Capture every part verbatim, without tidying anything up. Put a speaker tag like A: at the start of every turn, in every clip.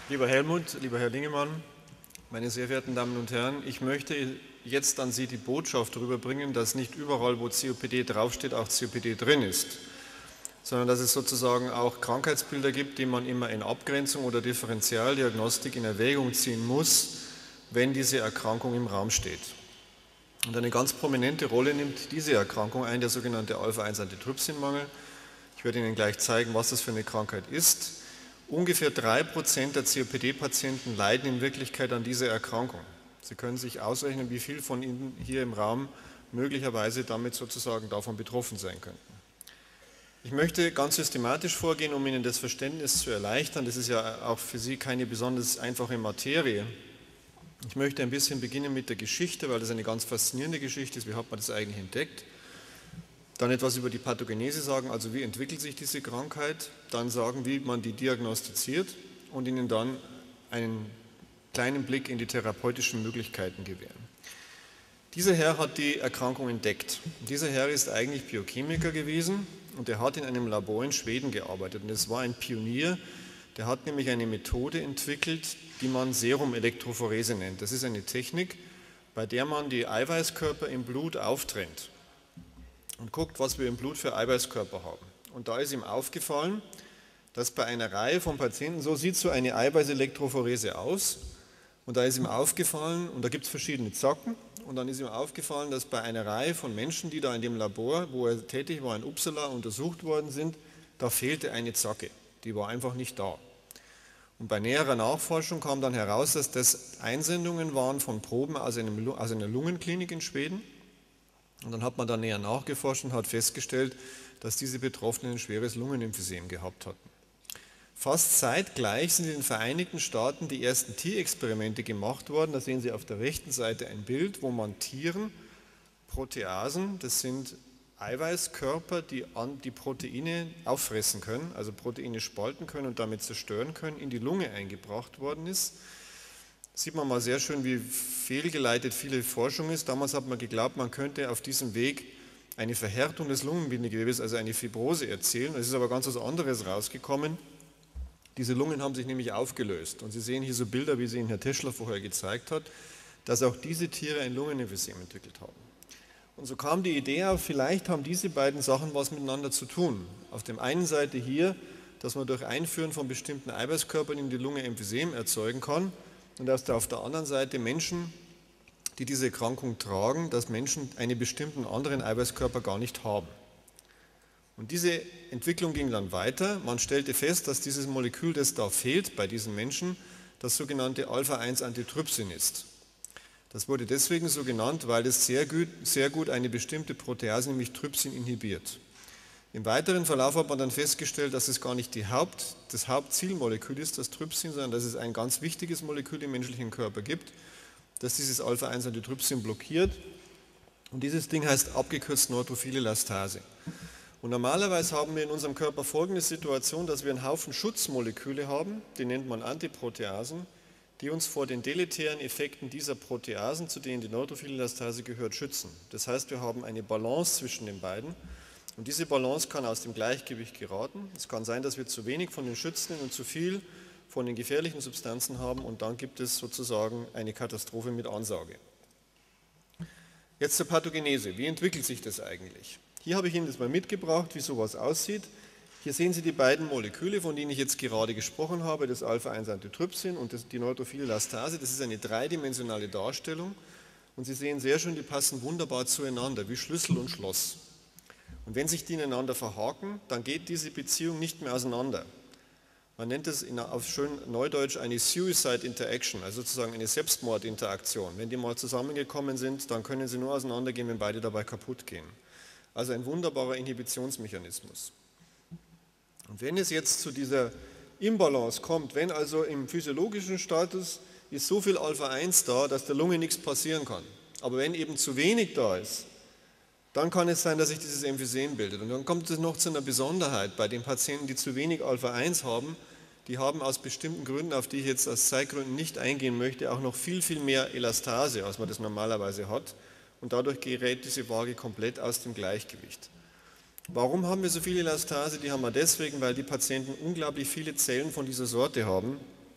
A: Lieber Helmut, lieber Herr Lingemann, meine sehr verehrten Damen und Herren, ich möchte jetzt an Sie die Botschaft rüberbringen, dass nicht überall, wo C O P D draufsteht, auch C O P D drin ist, sondern dass es sozusagen auch Krankheitsbilder gibt, die man immer in Abgrenzung oder Differentialdiagnostik in Erwägung ziehen muss, wenn diese Erkrankung im Raum steht. Und eine ganz prominente Rolle nimmt diese Erkrankung ein, der sogenannte Alpha eins Antitrypsinmangel. Ich werde Ihnen gleich zeigen, was das für eine Krankheit ist. Ungefähr drei Prozent der C O P D-Patienten leiden in Wirklichkeit an dieser Erkrankung. Sie können sich ausrechnen, wie viel von Ihnen hier im Raum möglicherweise damit sozusagen davon betroffen sein könnten. Ich möchte ganz systematisch vorgehen, um Ihnen das Verständnis zu erleichtern. Das ist ja auch für Sie keine besonders einfache Materie. Ich möchte ein bisschen beginnen mit der Geschichte, weil das eine ganz faszinierende Geschichte ist. Wie hat man das eigentlich entdeckt? Dann etwas über die Pathogenese sagen, also wie entwickelt sich diese Krankheit, dann sagen, wie man die diagnostiziert und Ihnen dann einen kleinen Blick in die therapeutischen Möglichkeiten gewähren. Dieser Herr hat die Erkrankung entdeckt. Dieser Herr ist eigentlich Biochemiker gewesen und er hat in einem Labor in Schweden gearbeitet und es war ein Pionier, der hat nämlich eine Methode entwickelt, die man Serumelektrophorese nennt. Das ist eine Technik, bei der man die Eiweißkörper im Blut auftrennt und guckt, was wir im Blut für Eiweißkörper haben. Und da ist ihm aufgefallen, dass bei einer Reihe von Patienten, so sieht so eine Eiweißelektrophorese aus, und da ist ihm aufgefallen, und da gibt es verschiedene Zacken, und dann ist ihm aufgefallen, dass bei einer Reihe von Menschen, die da in dem Labor, wo er tätig war, in Uppsala untersucht worden sind, da fehlte eine Zacke, die war einfach nicht da. Und bei näherer Nachforschung kam dann heraus, dass das Einsendungen waren von Proben aus, einem, aus einer Lungenklinik in Schweden. Und dann hat man da näher nachgeforscht und hat festgestellt, dass diese Betroffenen ein schweres Lungenemphysem gehabt hatten. Fast zeitgleich sind in den Vereinigten Staaten die ersten Tierexperimente gemacht worden. Da sehen Sie auf der rechten Seite ein Bild, wo man Tieren Proteasen, das sind Eiweißkörper, die die Proteine auffressen können, also Proteine spalten können und damit zerstören können, in die Lunge eingebracht worden ist. Sieht man mal sehr schön, wie fehlgeleitet viele Forschung ist. Damals hat man geglaubt, man könnte auf diesem Weg eine Verhärtung des Lungenbindegewebes, also eine Fibrose erzielen. Es ist aber ganz was anderes rausgekommen. Diese Lungen haben sich nämlich aufgelöst. Und Sie sehen hier so Bilder, wie sie Ihnen Herr Teschler vorher gezeigt hat, dass auch diese Tiere ein Lungenemphysem entwickelt haben. Und so kam die Idee auf, vielleicht haben diese beiden Sachen was miteinander zu tun. Auf der einen Seite hier, dass man durch Einführen von bestimmten Eiweißkörpern in die Lunge Emphysem erzeugen kann, und dass auf der anderen Seite Menschen, die diese Erkrankung tragen, dass Menschen einen bestimmten anderen Eiweißkörper gar nicht haben. Und diese Entwicklung ging dann weiter. Man stellte fest, dass dieses Molekül, das da fehlt bei diesen Menschen, das sogenannte Alpha eins Antitrypsin ist. Das wurde deswegen so genannt, weil es sehr gut, sehr gut eine bestimmte Protease, nämlich Trypsin, inhibiert. Im weiteren Verlauf hat man dann festgestellt, dass es gar nicht die Haupt, das Hauptzielmolekül ist, das Trypsin, sondern dass es ein ganz wichtiges Molekül im menschlichen Körper gibt, das dieses Alpha eins Antitrypsin blockiert. Und dieses Ding heißt abgekürzt Neutrophile Elastase. Und normalerweise haben wir in unserem Körper folgende Situation, dass wir einen Haufen Schutzmoleküle haben, die nennt man Antiproteasen, die uns vor den deletären Effekten dieser Proteasen, zu denen die Neutrophile Elastase gehört, schützen. Das heißt, wir haben eine Balance zwischen den beiden. Und diese Balance kann aus dem Gleichgewicht geraten. Es kann sein, dass wir zu wenig von den schützenden und zu viel von den gefährlichen Substanzen haben und dann gibt es sozusagen eine Katastrophe mit Ansage. Jetzt zur Pathogenese. Wie entwickelt sich das eigentlich? Hier habe ich Ihnen das mal mitgebracht, wie sowas aussieht. Hier sehen Sie die beiden Moleküle, von denen ich jetzt gerade gesprochen habe, das Alpha eins Antitrypsin und das, die Neutrophile Elastase. Das ist eine dreidimensionale Darstellung und Sie sehen sehr schön, die passen wunderbar zueinander, wie Schlüssel und Schloss. Und wenn sich die ineinander verhaken, dann geht diese Beziehung nicht mehr auseinander. Man nennt es in, auf schön Neudeutsch eine Suicide Interaction, also sozusagen eine Selbstmordinteraktion. Wenn die mal zusammengekommen sind, dann können sie nur auseinandergehen, wenn beide dabei kaputt gehen. Also ein wunderbarer Inhibitionsmechanismus. Und wenn es jetzt zu dieser Imbalance kommt, wenn also im physiologischen Status ist so viel Alpha eins da, dass der Lunge nichts passieren kann, aber wenn eben zu wenig da ist, dann kann es sein, dass sich dieses Emphysem bildet. Und dann kommt es noch zu einer Besonderheit bei den Patienten, die zu wenig Alpha eins haben. Die haben aus bestimmten Gründen, auf die ich jetzt aus Zeitgründen nicht eingehen möchte, auch noch viel, viel mehr Elastase, als man das normalerweise hat. Und dadurch gerät diese Waage komplett aus dem Gleichgewicht. Warum haben wir so viel Elastase? Die haben wir deswegen, weil die Patienten unglaublich viele Zellen von dieser Sorte haben.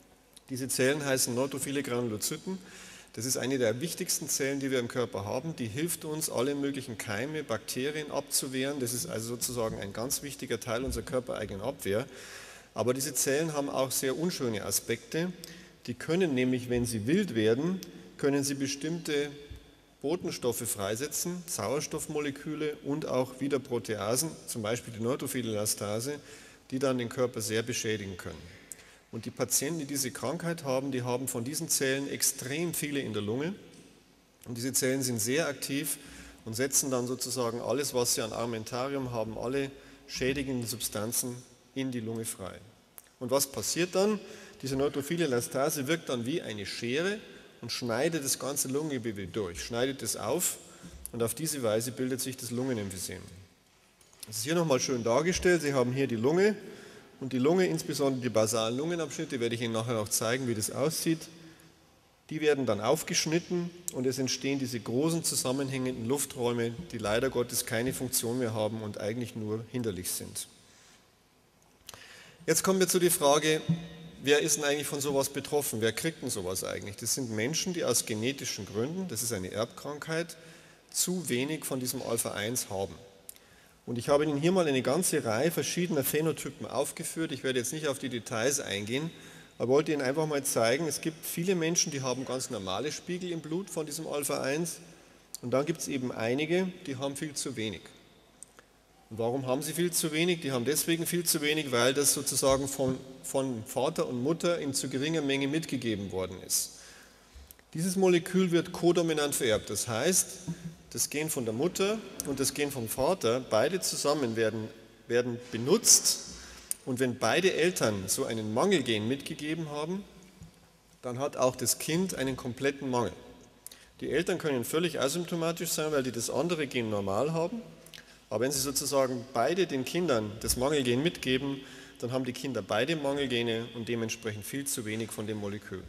A: Diese Zellen heißen neutrophile Granulozyten. Das ist eine der wichtigsten Zellen, die wir im Körper haben. Die hilft uns, alle möglichen Keime, Bakterien abzuwehren. Das ist also sozusagen ein ganz wichtiger Teil unserer körpereigenen Abwehr. Aber diese Zellen haben auch sehr unschöne Aspekte. Die können nämlich, wenn sie wild werden, können sie bestimmte Botenstoffe freisetzen, Sauerstoffmoleküle und auch wieder Proteasen, zum Beispiel die neutrophile Elastase, die dann den Körper sehr beschädigen können. Und die Patienten, die diese Krankheit haben, die haben von diesen Zellen extrem viele in der Lunge. Und diese Zellen sind sehr aktiv und setzen dann sozusagen alles, was sie an Armamentarium haben, alle schädigenden Substanzen in die Lunge frei. Und was passiert dann? Diese neutrophile Elastase wirkt dann wie eine Schere und schneidet das ganze Lungengewebe durch, schneidet es auf und auf diese Weise bildet sich das Lungenemphysem. Das ist hier nochmal schön dargestellt. Sie haben hier die Lunge und die Lunge, insbesondere die basalen Lungenabschnitte, werde ich Ihnen nachher noch zeigen, wie das aussieht. Die werden dann aufgeschnitten und es entstehen diese großen zusammenhängenden Lufträume, die leider Gottes keine Funktion mehr haben und eigentlich nur hinderlich sind. Jetzt kommen wir zu der Frage, wer ist denn eigentlich von sowas betroffen? Wer kriegt denn sowas eigentlich? Das sind Menschen, die aus genetischen Gründen, das ist eine Erbkrankheit, zu wenig von diesem Alpha eins haben. Und ich habe Ihnen hier mal eine ganze Reihe verschiedener Phänotypen aufgeführt. Ich werde jetzt nicht auf die Details eingehen, aber wollte Ihnen einfach mal zeigen, es gibt viele Menschen, die haben ganz normale Spiegel im Blut von diesem Alpha eins und dann gibt es eben einige, die haben viel zu wenig. Und warum haben sie viel zu wenig? Die haben deswegen viel zu wenig, weil das sozusagen von, von Vater und Mutter in zu geringer Menge mitgegeben worden ist. Dieses Molekül wird kodominant vererbt. Das heißt, das Gen von der Mutter und das Gen vom Vater, beide zusammen werden, werden benutzt. Und wenn beide Eltern so einen Mangelgen mitgegeben haben, dann hat auch das Kind einen kompletten Mangel. Die Eltern können völlig asymptomatisch sein, weil die das andere Gen normal haben. Aber wenn Sie sozusagen beide den Kindern das Mangelgen mitgeben, dann haben die Kinder beide Mangelgene und dementsprechend viel zu wenig von dem Molekül.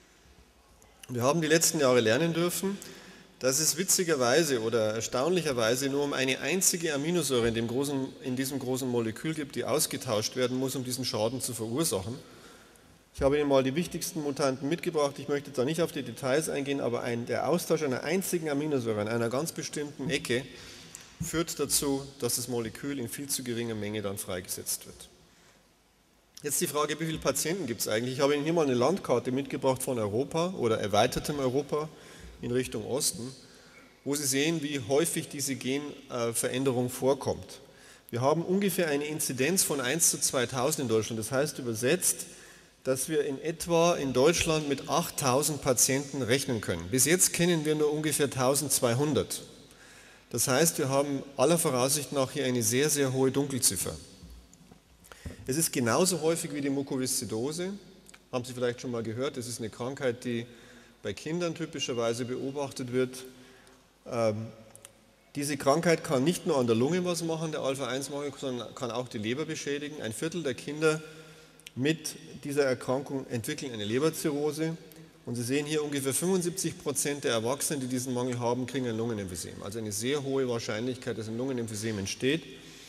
A: Wir haben die letzten Jahre lernen dürfen, dass es witzigerweise oder erstaunlicherweise nur um eine einzige Aminosäure in, dem großen, in diesem großen Molekül gibt, die ausgetauscht werden muss, um diesen Schaden zu verursachen. Ich habe Ihnen mal die wichtigsten Mutanten mitgebracht. Ich möchte da nicht auf die Details eingehen, aber ein, der Austausch einer einzigen Aminosäure an einer ganz bestimmten Ecke führt dazu, dass das Molekül in viel zu geringer Menge dann freigesetzt wird. Jetzt die Frage, wie viele Patienten gibt es eigentlich? Ich habe Ihnen hier mal eine Landkarte mitgebracht von Europa oder erweitertem Europa in Richtung Osten, wo Sie sehen, wie häufig diese Genveränderung vorkommt. Wir haben ungefähr eine Inzidenz von eins zu zweitausend in Deutschland. Das heißt übersetzt, dass wir in etwa in Deutschland mit achttausend Patienten rechnen können. Bis jetzt kennen wir nur ungefähr eintausendzweihundert. Das heißt, wir haben aller Voraussicht nach hier eine sehr, sehr hohe Dunkelziffer. Es ist genauso häufig wie die Mukoviszidose, haben Sie vielleicht schon mal gehört, das ist eine Krankheit, die bei Kindern typischerweise beobachtet wird. Ähm, diese Krankheit kann nicht nur an der Lunge was machen, der Alpha eins Mangel, sondern kann auch die Leber beschädigen. Ein Viertel der Kinder mit dieser Erkrankung entwickeln eine Leberzirrhose. Und Sie sehen hier, ungefähr fünfundsiebzig Prozent der Erwachsenen, die diesen Mangel haben, kriegen ein Lungenemphysem. Also eine sehr hohe Wahrscheinlichkeit, dass ein Lungenemphysem entsteht.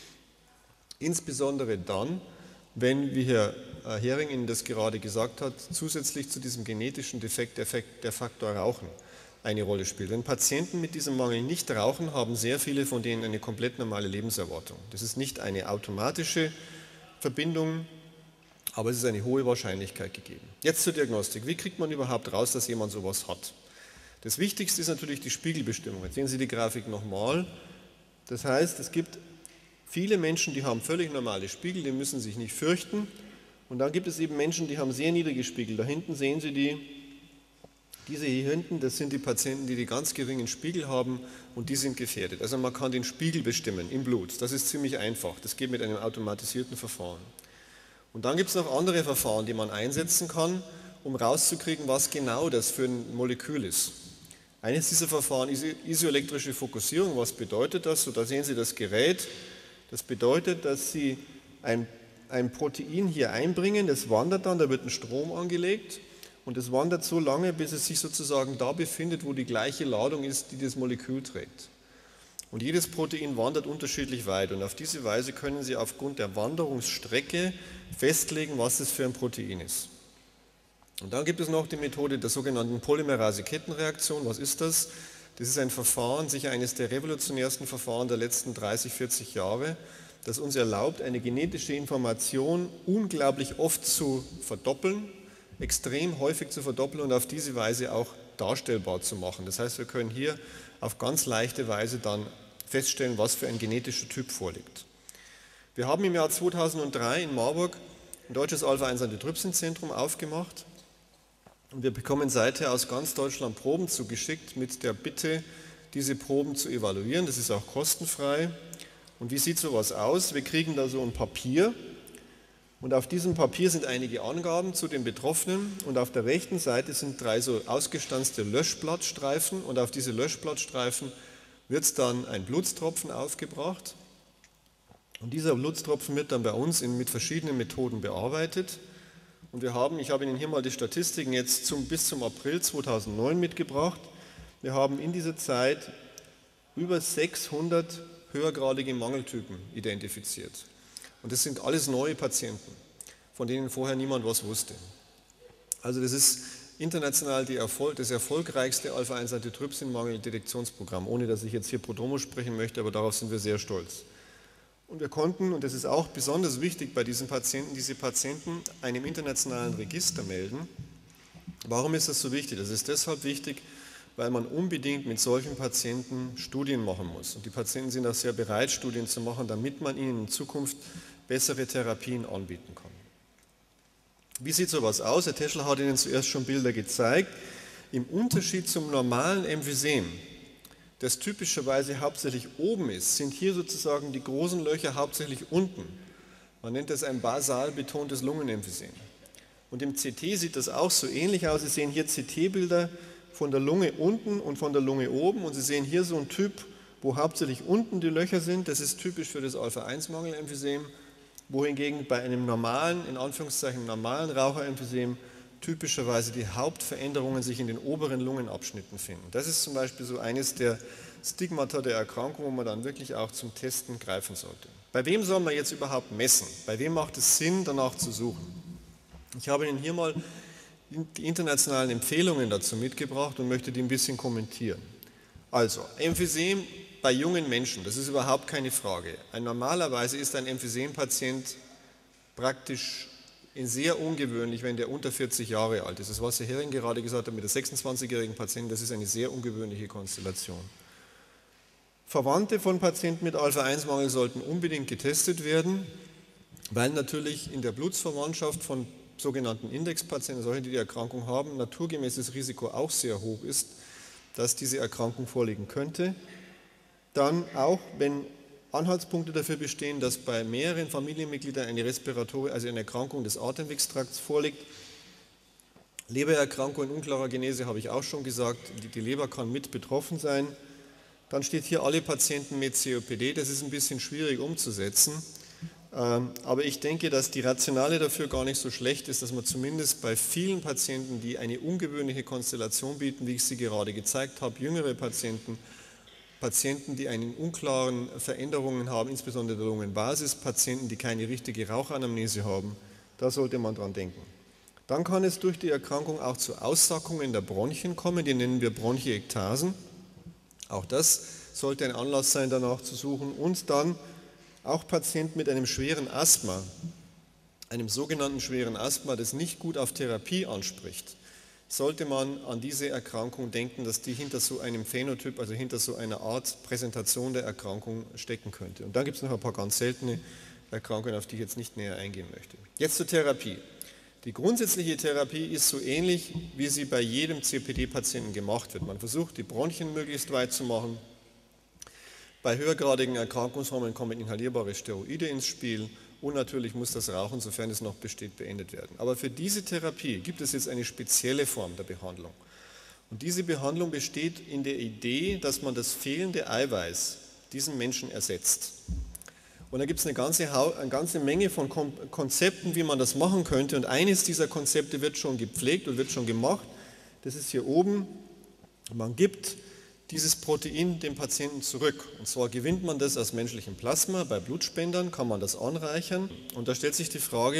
A: Insbesondere dann, wenn, wie Herr Hering Ihnen das gerade gesagt hat, zusätzlich zu diesem genetischen Defekt der Faktor Rauchen eine Rolle spielt. Wenn Patienten mit diesem Mangel nicht rauchen, haben sehr viele von denen eine komplett normale Lebenserwartung. Das ist nicht eine automatische Verbindung, aber es ist eine hohe Wahrscheinlichkeit gegeben. Jetzt zur Diagnostik. Wie kriegt man überhaupt raus, dass jemand sowas hat? Das Wichtigste ist natürlich die Spiegelbestimmung. Jetzt sehen Sie die Grafik nochmal. Das heißt, es gibt viele Menschen, die haben völlig normale Spiegel, die müssen sich nicht fürchten. Und dann gibt es eben Menschen, die haben sehr niedrige Spiegel. Da hinten sehen Sie die, diese hier hinten, das sind die Patienten, die die ganz geringen Spiegel haben und die sind gefährdet. Also man kann den Spiegel bestimmen im Blut. Das ist ziemlich einfach. Das geht mit einem automatisierten Verfahren. Und dann gibt es noch andere Verfahren, die man einsetzen kann, um rauszukriegen, was genau das für ein Molekül ist. Eines dieser Verfahren ist isoelektrische Fokussierung. Was bedeutet das? So, da sehen Sie das Gerät. Das bedeutet, dass Sie ein, ein Protein hier einbringen, das wandert dann, da wird ein Strom angelegt und es wandert so lange, bis es sich sozusagen da befindet, wo die gleiche Ladung ist, die das Molekül trägt. Und jedes Protein wandert unterschiedlich weit und auf diese Weise können Sie aufgrund der Wanderungsstrecke festlegen, was es für ein Protein ist. Und dann gibt es noch die Methode der sogenannten Polymerase-Kettenreaktion. Was ist das? Das ist ein Verfahren, sicher eines der revolutionärsten Verfahren der letzten dreißig, vierzig Jahre, das uns erlaubt, eine genetische Information unglaublich oft zu verdoppeln, extrem häufig zu verdoppeln und auf diese Weise auch darstellbar zu machen. Das heißt, wir können hier auf ganz leichte Weise dann feststellen, was für ein genetischer Typ vorliegt. Wir haben im Jahr zweitausenddrei in Marburg ein deutsches Alpha eins Antitrypsin-Zentrum aufgemacht. Und wir bekommen seither aus ganz Deutschland Proben zugeschickt mit der Bitte, diese Proben zu evaluieren. Das ist auch kostenfrei. Und wie sieht sowas aus? Wir kriegen da so ein Papier und auf diesem Papier sind einige Angaben zu den Betroffenen und auf der rechten Seite sind drei so ausgestanzte Löschblattstreifen und auf diese Löschblattstreifen wird dann ein Blutstropfen aufgebracht und dieser Blutstropfen wird dann bei uns in, mit verschiedenen Methoden bearbeitet. Und wir haben, ich habe Ihnen hier mal die Statistiken jetzt zum, bis zum April zweitausendneun mitgebracht. Wir haben in dieser Zeit über sechshundert höhergradige Mangeltypen identifiziert. Und das sind alles neue Patienten, von denen vorher niemand was wusste. Also das ist international die Erfolg, das erfolgreichste Alpha eins Antitrypsin-Mangel-Detektionsprogramm, ohne dass ich jetzt hier Prodromo sprechen möchte, aber darauf sind wir sehr stolz. Und wir konnten, und das ist auch besonders wichtig bei diesen Patienten, diese Patienten einem internationalen Register melden. Warum ist das so wichtig? Das ist deshalb wichtig, weil man unbedingt mit solchen Patienten Studien machen muss. Und die Patienten sind auch sehr bereit, Studien zu machen, damit man ihnen in Zukunft bessere Therapien anbieten kann. Wie sieht sowas aus? Herr Teschler hat Ihnen zuerst schon Bilder gezeigt. Im Unterschied zum normalen Emphysem, das typischerweise hauptsächlich oben ist, sind hier sozusagen die großen Löcher hauptsächlich unten. Man nennt das ein basal betontes Lungenemphysem. Und im C T sieht das auch so ähnlich aus. Sie sehen hier C T-Bilder von der Lunge unten und von der Lunge oben und Sie sehen hier so einen Typ, wo hauptsächlich unten die Löcher sind. Das ist typisch für das Alpha eins Mangelemphysem, wohingegen bei einem normalen, in Anführungszeichen normalen Raucheremphysem typischerweise die Hauptveränderungen sich in den oberen Lungenabschnitten finden. Das ist zum Beispiel so eines der Stigmata der Erkrankung, wo man dann wirklich auch zum Testen greifen sollte. Bei wem soll man jetzt überhaupt messen? Bei wem macht es Sinn, danach zu suchen? Ich habe Ihnen hier mal die internationalen Empfehlungen dazu mitgebracht und möchte die ein bisschen kommentieren. Also, Emphysem bei jungen Menschen, das ist überhaupt keine Frage. Ein, normalerweise ist ein Emphysem-Patient praktisch sehr ungewöhnlich, wenn der unter vierzig Jahre alt ist. Das, was Herr Hering gerade gesagt hat mit der sechsundzwanzigjährigen Patientin, das ist eine sehr ungewöhnliche Konstellation. Verwandte von Patienten mit Alpha eins Mangel sollten unbedingt getestet werden, weil natürlich in der Blutsverwandtschaft von sogenannten Indexpatienten, solche, die die Erkrankung haben, naturgemäßes Risiko auch sehr hoch ist, dass diese Erkrankung vorliegen könnte. Dann auch, wenn Anhaltspunkte dafür bestehen, dass bei mehreren Familienmitgliedern eine Respiratorie, also eine Erkrankung des Atemwegstrakts vorliegt. Lebererkrankung in unklarer Genese habe ich auch schon gesagt, die, die Leber kann mit betroffen sein. Dann steht hier alle Patienten mit C O P D, das ist ein bisschen schwierig umzusetzen, aber ich denke, dass die Rationale dafür gar nicht so schlecht ist, dass man zumindest bei vielen Patienten, die eine ungewöhnliche Konstellation bieten, wie ich sie gerade gezeigt habe, jüngere Patienten, Patienten, die einen unklaren Veränderungen haben, insbesondere der Lungenbasis, Patienten, die keine richtige Rauchanamnese haben, da sollte man dran denken. Dann kann es durch die Erkrankung auch zu Aussackungen der Bronchien kommen, die nennen wir Bronchiektasen. Auch das sollte ein Anlass sein, danach zu suchen. Und dann auch Patienten mit einem schweren Asthma, einem sogenannten schweren Asthma, das nicht gut auf Therapie anspricht, sollte man an diese Erkrankung denken, dass die hinter so einem Phänotyp, also hinter so einer Art Präsentation der Erkrankung stecken könnte. Und dann gibt es noch ein paar ganz seltene Erkrankungen, auf die ich jetzt nicht näher eingehen möchte. Jetzt zur Therapie. Die grundsätzliche Therapie ist so ähnlich, wie sie bei jedem C O P D-Patienten gemacht wird. Man versucht, die Bronchien möglichst weit zu machen. Bei höhergradigen Erkrankungsformen kommen inhalierbare Steroide ins Spiel. Und natürlich muss das Rauchen, sofern es noch besteht, beendet werden. Aber für diese Therapie gibt es jetzt eine spezielle Form der Behandlung. Und diese Behandlung besteht in der Idee, dass man das fehlende Eiweiß diesen Menschen ersetzt. Und da gibt es eine ganze, eine ganze Menge von Konzepten, wie man das machen könnte. Und eines dieser Konzepte wird schon gepflegt und wird schon gemacht. Das ist hier oben. Man gibt dieses Protein dem Patienten zurück. Und zwar gewinnt man das aus menschlichem Plasma. Bei Blutspendern kann man das anreichern. Und da stellt sich die Frage,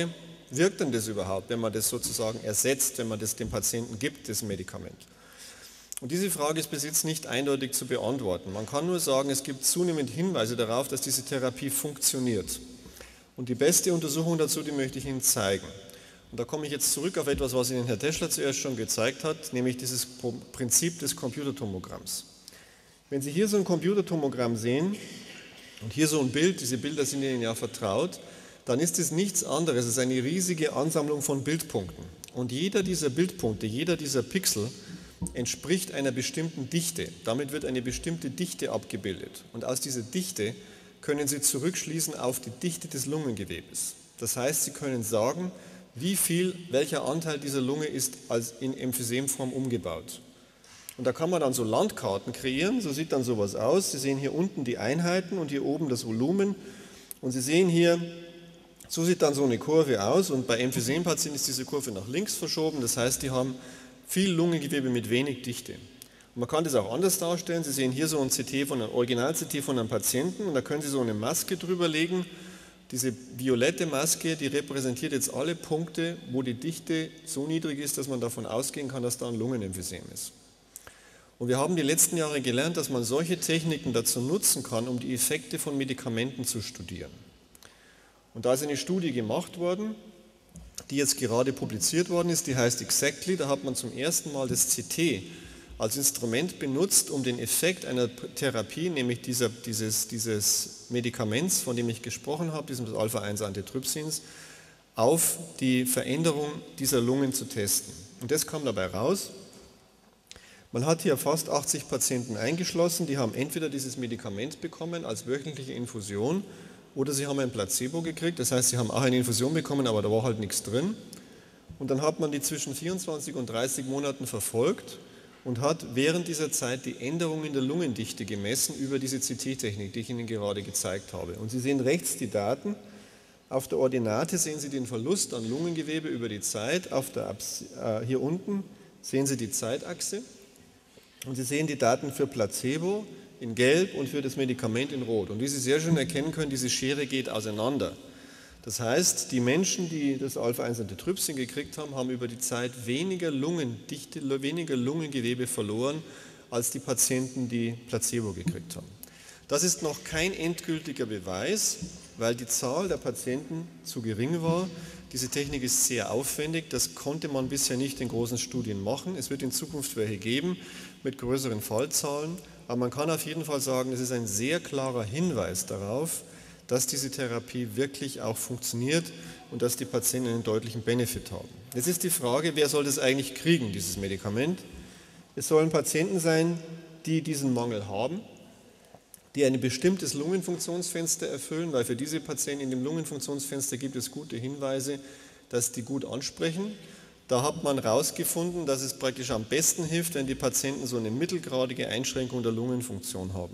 A: wirkt denn das überhaupt, wenn man das sozusagen ersetzt, wenn man das dem Patienten gibt, das Medikament? Und diese Frage ist bis jetzt nicht eindeutig zu beantworten. Man kann nur sagen, es gibt zunehmend Hinweise darauf, dass diese Therapie funktioniert. Und die beste Untersuchung dazu, die möchte ich Ihnen zeigen. Und da komme ich jetzt zurück auf etwas, was Ihnen Herr Teschler zuerst schon gezeigt hat, nämlich dieses Prinzip des Computertomogramms. Wenn Sie hier so ein Computertomogramm sehen und hier so ein Bild, diese Bilder sind Ihnen ja vertraut, dann ist es nichts anderes, es ist eine riesige Ansammlung von Bildpunkten. Und jeder dieser Bildpunkte, jeder dieser Pixel entspricht einer bestimmten Dichte. Damit wird eine bestimmte Dichte abgebildet. Und aus dieser Dichte können Sie zurückschließen auf die Dichte des Lungengewebes. Das heißt, Sie können sagen, wie viel, welcher Anteil dieser Lunge ist als in Emphysemform umgebaut. Und da kann man dann so Landkarten kreieren, so sieht dann sowas aus. Sie sehen hier unten die Einheiten und hier oben das Volumen. Und Sie sehen hier, so sieht dann so eine Kurve aus. Und bei Emphysempatienten ist diese Kurve nach links verschoben. Das heißt, die haben viel Lungengewebe mit wenig Dichte. Und man kann das auch anders darstellen. Sie sehen hier so ein C T von einem Original-C T von einem Patienten und da können Sie so eine Maske drüber legen. Diese violette Maske, die repräsentiert jetzt alle Punkte, wo die Dichte so niedrig ist, dass man davon ausgehen kann, dass da ein Lungenemphysem ist. Und wir haben die letzten Jahre gelernt, dass man solche Techniken dazu nutzen kann, um die Effekte von Medikamenten zu studieren. Und da ist eine Studie gemacht worden, die jetzt gerade publiziert worden ist, die heißt Exactly. Da hat man zum ersten Mal das C T als Instrument benutzt, um den Effekt einer Therapie, nämlich dieser, dieses, dieses Medikaments, von dem ich gesprochen habe, diesem Alpha eins Antitrypsins, auf die Veränderung dieser Lungen zu testen. Und das kam dabei raus. Man hat hier fast achtzig Patienten eingeschlossen, die haben entweder dieses Medikament bekommen als wöchentliche Infusion oder sie haben ein Placebo gekriegt, das heißt, sie haben auch eine Infusion bekommen, aber da war halt nichts drin. Und dann hat man die zwischen vierundzwanzig und dreißig Monaten verfolgt und hat während dieser Zeit die Änderung in der Lungendichte gemessen über diese C T-Technik, die ich Ihnen gerade gezeigt habe. Und Sie sehen rechts die Daten. Auf der Ordinate sehen Sie den Verlust an Lungengewebe über die Zeit. Auf der Abs äh, hier unten sehen Sie die Zeitachse. Und Sie sehen die Daten für Placebo in Gelb und für das Medikament in Rot. Und wie Sie sehr schön erkennen können, diese Schere geht auseinander. Das heißt, die Menschen, die das Alpha eins Antitrypsin gekriegt haben, haben über die Zeit weniger Lungendichte, weniger Lungengewebe verloren, als die Patienten, die Placebo gekriegt haben. Das ist noch kein endgültiger Beweis, weil die Zahl der Patienten zu gering war. Diese Technik ist sehr aufwendig, das konnte man bisher nicht in großen Studien machen. Es wird in Zukunft welche geben mit größeren Fallzahlen. Aber man kann auf jeden Fall sagen, es ist ein sehr klarer Hinweis darauf, dass diese Therapie wirklich auch funktioniert und dass die Patienten einen deutlichen Benefit haben. Jetzt ist die Frage, wer soll das eigentlich kriegen, dieses Medikament? Es sollen Patienten sein, die diesen Mangel haben, die ein bestimmtes Lungenfunktionsfenster erfüllen, weil für diese Patienten in dem Lungenfunktionsfenster gibt es gute Hinweise, dass die gut ansprechen. Da hat man herausgefunden, dass es praktisch am besten hilft, wenn die Patienten so eine mittelgradige Einschränkung der Lungenfunktion haben.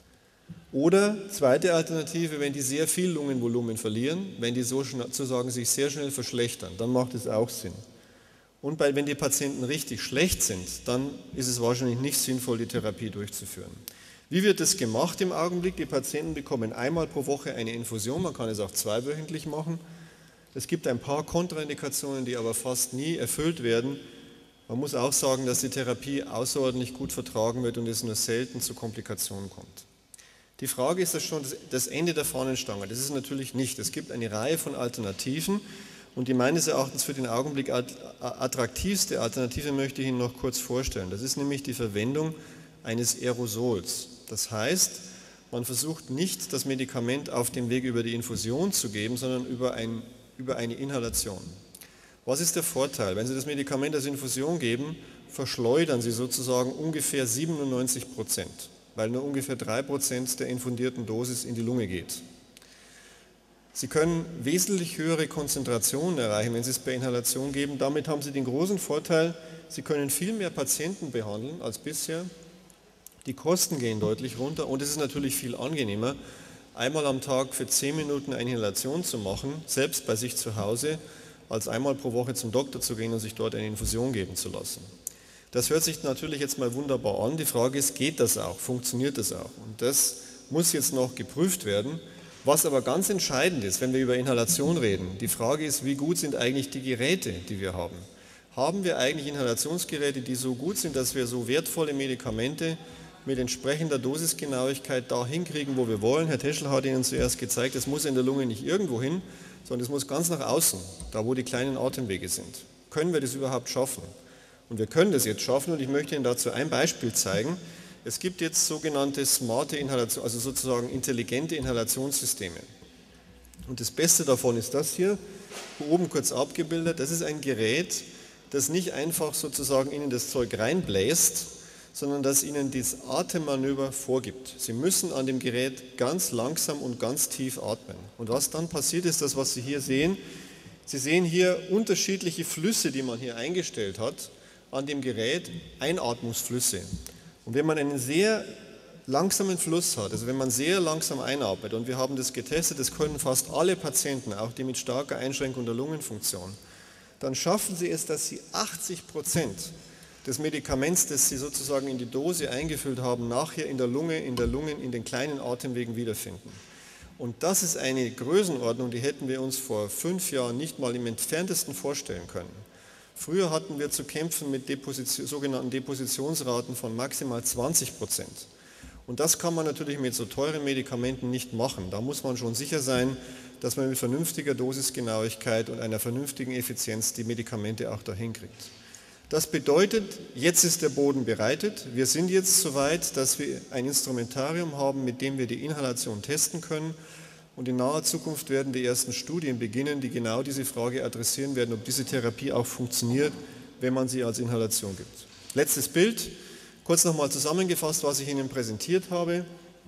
A: Oder zweite Alternative, wenn die sehr viel Lungenvolumen verlieren, wenn die sozusagen sich sehr schnell verschlechtern, dann macht es auch Sinn. Und weil, wenn die Patienten richtig schlecht sind, dann ist es wahrscheinlich nicht sinnvoll, die Therapie durchzuführen. Wie wird das gemacht im Augenblick? Die Patienten bekommen einmal pro Woche eine Infusion, man kann es auch zweiwöchentlich machen. Es gibt ein paar Kontraindikationen, die aber fast nie erfüllt werden. Man muss auch sagen, dass die Therapie außerordentlich gut vertragen wird und es nur selten zu Komplikationen kommt. Die Frage ist das schon das Ende der Fahnenstange. Das ist natürlich nicht. Es gibt eine Reihe von Alternativen und die meines Erachtens für den Augenblick attraktivste Alternative möchte ich Ihnen noch kurz vorstellen. Das ist nämlich die Verwendung eines Aerosols. Das heißt, man versucht nicht, das Medikament auf dem Weg über die Infusion zu geben, sondern über ein über eine Inhalation. Was ist der Vorteil? Wenn Sie das Medikament als Infusion geben, verschleudern Sie sozusagen ungefähr siebenundneunzig Prozent, weil nur ungefähr drei Prozent der infundierten Dosis in die Lunge geht. Sie können wesentlich höhere Konzentrationen erreichen, wenn Sie es per Inhalation geben. Damit haben Sie den großen Vorteil, Sie können viel mehr Patienten behandeln als bisher. Die Kosten gehen deutlich runter und es ist natürlich viel angenehmer, einmal am Tag für zehn Minuten eine Inhalation zu machen, selbst bei sich zu Hause, als einmal pro Woche zum Doktor zu gehen und sich dort eine Infusion geben zu lassen. Das hört sich natürlich jetzt mal wunderbar an. Die Frage ist, geht das auch? Funktioniert das auch? Und das muss jetzt noch geprüft werden. Was aber ganz entscheidend ist, wenn wir über Inhalation reden, die Frage ist, wie gut sind eigentlich die Geräte, die wir haben? Haben wir eigentlich Inhalationsgeräte, die so gut sind, dass wir so wertvolle Medikamente mit entsprechender Dosisgenauigkeit da hinkriegen, wo wir wollen? Herr Teschel hat Ihnen zuerst gezeigt, es muss in der Lunge nicht irgendwo hin, sondern es muss ganz nach außen, da wo die kleinen Atemwege sind. Können wir das überhaupt schaffen? Und wir können das jetzt schaffen und ich möchte Ihnen dazu ein Beispiel zeigen. Es gibt jetzt sogenannte smarte Inhalation, also sozusagen intelligente Inhalationssysteme. Und das Beste davon ist das hier, oben kurz abgebildet. Das ist ein Gerät, das nicht einfach sozusagen Ihnen das Zeug reinbläst, sondern das Ihnen das Atemmanöver vorgibt. Sie müssen an dem Gerät ganz langsam und ganz tief atmen. Und was dann passiert, ist das, was Sie hier sehen. Sie sehen hier unterschiedliche Flüsse, die man hier eingestellt hat an dem Gerät, Einatmungsflüsse. Und wenn man einen sehr langsamen Fluss hat, also wenn man sehr langsam einatmet, und wir haben das getestet, das können fast alle Patienten, auch die mit starker Einschränkung der Lungenfunktion, dann schaffen sie es, dass sie achtzig Prozent des Medikaments, das sie sozusagen in die Dose eingefüllt haben, nachher in der Lunge, in der Lungen, in den kleinen Atemwegen wiederfinden. Und das ist eine Größenordnung, die hätten wir uns vor fünf Jahren nicht mal im entferntesten vorstellen können. Früher hatten wir zu kämpfen mit Deposition, sogenannten Depositionsraten von maximal zwanzig Prozent. Und das kann man natürlich mit so teuren Medikamenten nicht machen. Da muss man schon sicher sein, dass man mit vernünftiger Dosisgenauigkeit und einer vernünftigen Effizienz die Medikamente auch dahin kriegt. Das bedeutet, jetzt ist der Boden bereitet. Wir sind jetzt so weit, dass wir ein Instrumentarium haben, mit dem wir die Inhalation testen können. Und in naher Zukunft werden die ersten Studien beginnen, die genau diese Frage adressieren werden, ob diese Therapie auch funktioniert, wenn man sie als Inhalation gibt. Letztes Bild, kurz nochmal zusammengefasst, was ich Ihnen präsentiert habe.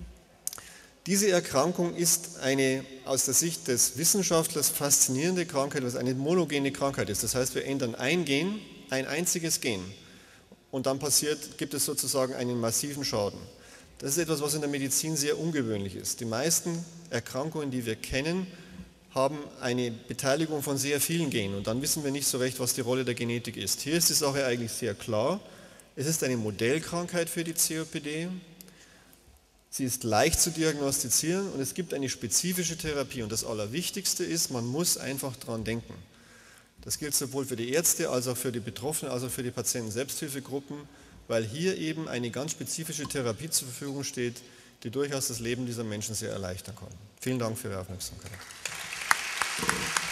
A: Diese Erkrankung ist eine aus der Sicht des Wissenschaftlers faszinierende Krankheit, was eine monogene Krankheit ist. Das heißt, wir ändern ein Gen, ein einziges Gen und dann passiert, gibt es sozusagen einen massiven Schaden. Das ist etwas, was in der Medizin sehr ungewöhnlich ist. Die meisten Erkrankungen, die wir kennen, haben eine Beteiligung von sehr vielen Genen und dann wissen wir nicht so recht, was die Rolle der Genetik ist. Hier ist die Sache eigentlich sehr klar. Es ist eine Modellkrankheit für die C O P D. Sie ist leicht zu diagnostizieren und es gibt eine spezifische Therapie. Und das Allerwichtigste ist, man muss einfach daran denken. Das gilt sowohl für die Ärzte als auch für die Betroffenen, als auch für die Patienten-Selbsthilfegruppen, weil hier eben eine ganz spezifische Therapie zur Verfügung steht, die durchaus das Leben dieser Menschen sehr erleichtern kann. Vielen Dank für Ihre Aufmerksamkeit.